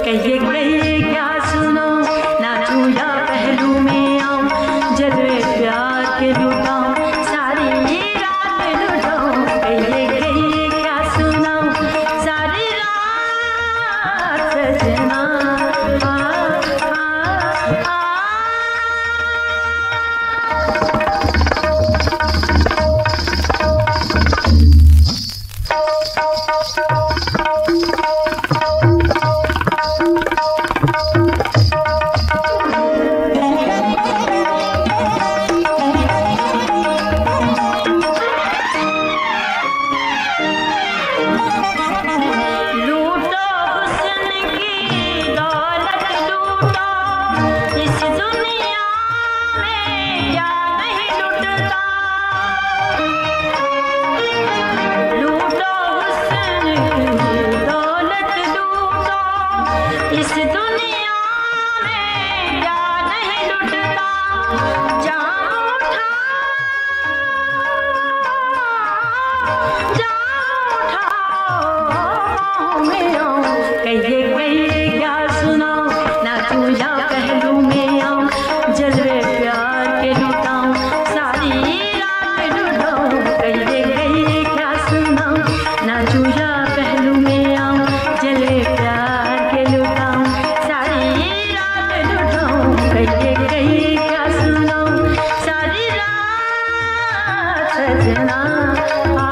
कहिए कहिए क्या सुनो, नाचूं या पहलू में आऊं, जलवे प्यार के लुटाऊं, सारी रात लुटाऊं। कहिए कहिए क्या सुनाऊं, सारी रात सजना। इस दुनिया में क्या नहीं लुटता, जाम उठा में आऊं। कहिए कहिए क्या सुनाऊं, नाचूं या पहलू में आऊं, जलवे प्यार के लुटाऊं, सारी रात लुटाऊं। कहिए कहिए क्या सुनाऊं, नाचूं या पहलू में आऊं, जलवे प्यार के लुटाऊं, सारी रात लुटाऊं। कहिए कहिए क्या सुनाऊं, सारी रात सजना।